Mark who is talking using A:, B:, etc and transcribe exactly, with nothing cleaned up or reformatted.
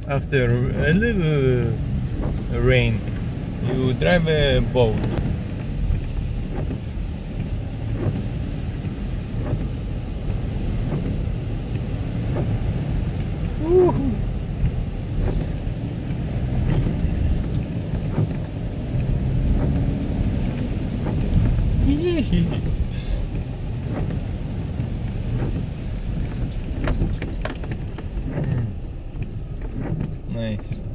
A: after a little rain, you drive a boat. Woohoo. Nice.